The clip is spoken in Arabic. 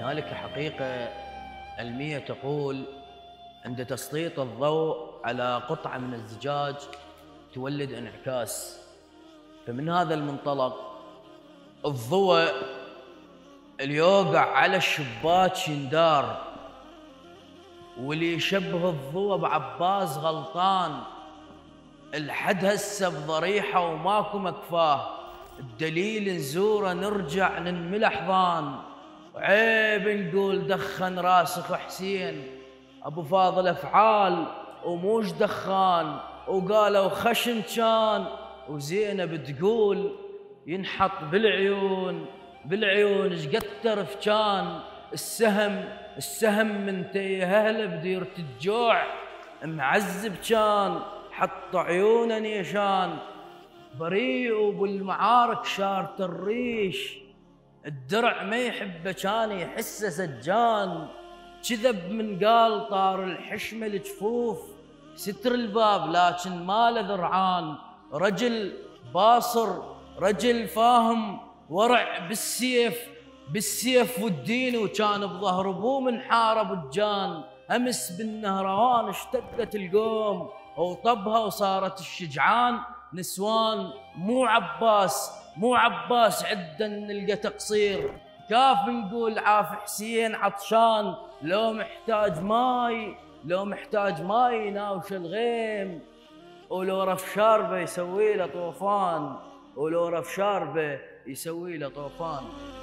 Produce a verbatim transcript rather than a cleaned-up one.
هنالك حقيقة علمية تقول عند تسليط الضوء على قطعة من الزجاج تولد انعكاس. فمن هذا المنطلق الضوء اللي يوقع على الشباك يندار، واللي يشبه الضوء بعباس غلطان. الحد هسه بضريحه وماكو مكفاه، الدليل نزوره نرجع ننمل احضان. عيب نقول دخن راسخ حسين، ابو فاضل افعال وموش دخان. وقالوا خشن كان، وزينب تقول ينحط بالعيون بالعيون. ايش قد كان السهم السهم من تيهله بديرة الجوع معذب كان، حط عيونه نيشان. بريء وبالمعارك شارت الريش، الدرع ما يحبه كان يحسه سجان. كذب من قال طار الحشمه الجفوف، ستر الباب لكن ما له ذرعان. رجل باصر رجل فاهم ورع بالسيف بالسيف والدين، وكان بظهر ابوه من حارب الجان. امس بالنهروان اشتدت القوم وطبها وصارت الشجعان نسوان. مو عباس مو عباس عدا نلقى تقصير، كاف نقول عاف حسين عطشان. لو محتاج ماي لو محتاج ماي يناوش الغيم، ولو رف شاربه يسوي له طوفان ولو رف شاربه يسوي له طوفان.